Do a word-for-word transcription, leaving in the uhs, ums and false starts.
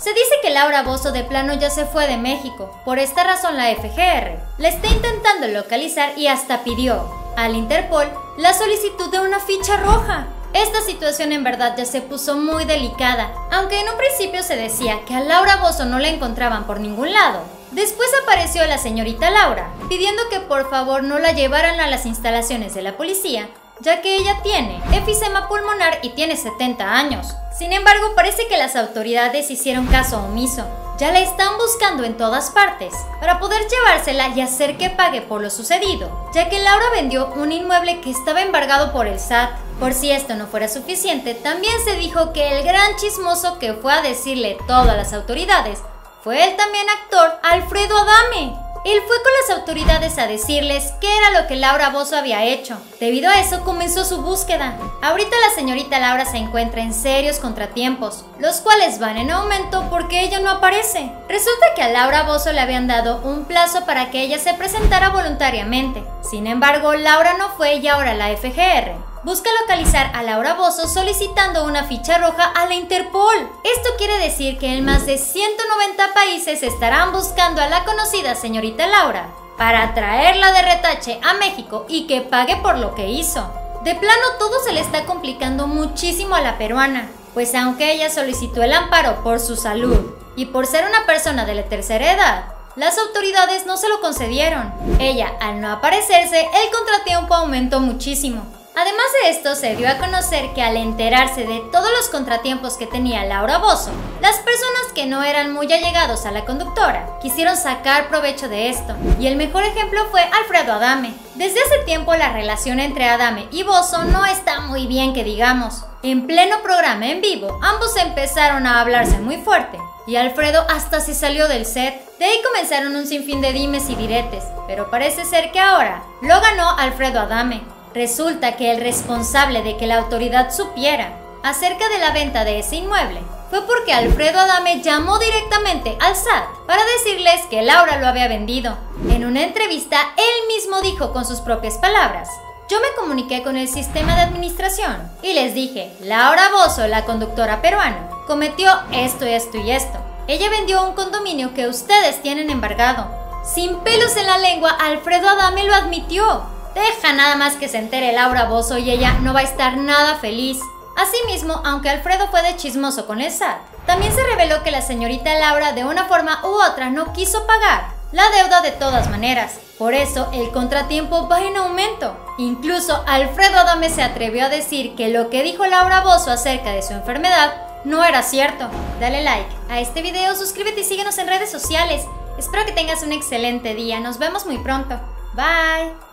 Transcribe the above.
Se dice que Laura Bozzo de plano ya se fue de México. Por esta razón la F G R la está intentando localizar y hasta pidió al Interpol la solicitud de una ficha roja. Esta situación en verdad ya se puso muy delicada, aunque en un principio se decía que a Laura Bozzo no la encontraban por ningún lado. Después apareció la señorita Laura, pidiendo que por favor no la llevaran a las instalaciones de la policía, ya que ella tiene enfisema pulmonar y tiene setenta años. Sin embargo, parece que las autoridades hicieron caso omiso. Ya la están buscando en todas partes para poder llevársela y hacer que pague por lo sucedido, ya que Laura vendió un inmueble que estaba embargado por el S A T. Por si esto no fuera suficiente, también se dijo que el gran chismoso que fue a decirle todo a las autoridades fue el también actor Alfredo Adame. Él fue con las autoridades a decirles qué era lo que Laura Bozzo había hecho. Debido a eso comenzó su búsqueda. Ahorita la señorita Laura se encuentra en serios contratiempos, los cuales van en aumento porque ella no aparece. Resulta que a Laura Bozzo le habían dado un plazo para que ella se presentara voluntariamente. Sin embargo, Laura no fue y ahora la F G R busca localizar a Laura Bozzo solicitando una ficha roja a la Interpol. Esto quiere decir que en más de ciento noventa países estarán buscando a la conocida señorita Laura para traerla de retache a México y que pague por lo que hizo. De plano todo se le está complicando muchísimo a la peruana, pues aunque ella solicitó el amparo por su salud y por ser una persona de la tercera edad, las autoridades no se lo concedieron. Ella, al no aparecerse, el contratiempo aumentó muchísimo. Además de esto, se dio a conocer que al enterarse de todos los contratiempos que tenía Laura Bozzo, las personas que no eran muy allegados a la conductora quisieron sacar provecho de esto, y el mejor ejemplo fue Alfredo Adame. Desde hace tiempo la relación entre Adame y Bozzo no está muy bien que digamos. En pleno programa en vivo, ambos empezaron a hablarse muy fuerte, y Alfredo hasta se salió del set. De ahí comenzaron un sinfín de dimes y diretes, pero parece ser que ahora lo ganó Alfredo Adame. Resulta que el responsable de que la autoridad supiera acerca de la venta de ese inmueble fue porque Alfredo Adame llamó directamente al S A T para decirles que Laura lo había vendido. En una entrevista, él mismo dijo con sus propias palabras: yo me comuniqué con el sistema de administración y les dije, Laura Bozzo, la conductora peruana, cometió esto, esto y esto. Ella vendió un condominio que ustedes tienen embargado. Sin pelos en la lengua, Alfredo Adame lo admitió. Deja nada más que se entere Laura Bozzo y ella no va a estar nada feliz. Asimismo, aunque Alfredo fue de chismoso con el S A T, también se reveló que la señorita Laura de una forma u otra no quiso pagar la deuda de todas maneras. Por eso el contratiempo va en aumento. Incluso Alfredo Adame se atrevió a decir que lo que dijo Laura Bozzo acerca de su enfermedad no era cierto. Dale like a este video, suscríbete y síguenos en redes sociales. Espero que tengas un excelente día. Nos vemos muy pronto. Bye.